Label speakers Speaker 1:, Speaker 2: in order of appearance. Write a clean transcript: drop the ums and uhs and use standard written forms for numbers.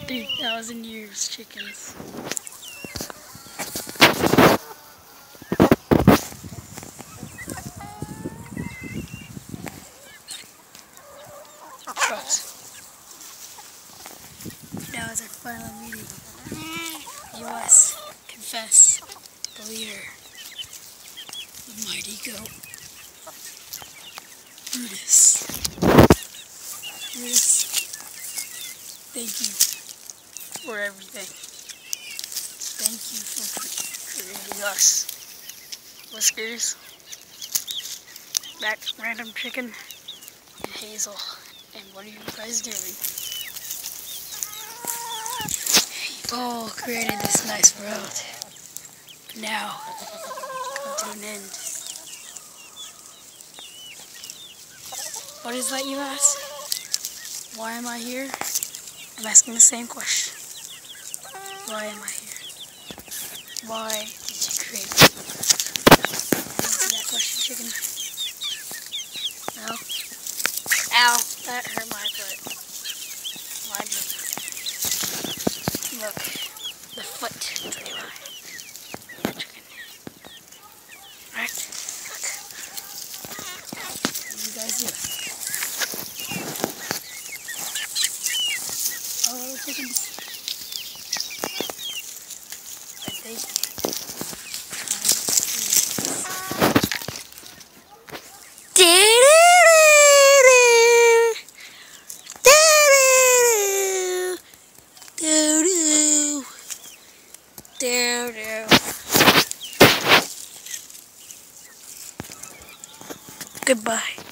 Speaker 1: 3,000 years, chickens. Trucks. Now is our final meeting. U.S. Confess. The leader. The mighty goat. Brutus. Brutus. Thank you for everything. Thank you for creating us. Whiskers, that random chicken, and Hazel. And what are you guys doing? You've all created this nice world. But now, come to an end. What is that, you ask? Why am I here? I'm asking the same question. Why am I here? Why did you create me? Answer that question, chicken. No? Ow, that hurt my foot. Mine didn't. Look, the foot. I'll tell you why. Chicken. Right? Look. What do you guys do? Oh, chickens. I think. Goodbye.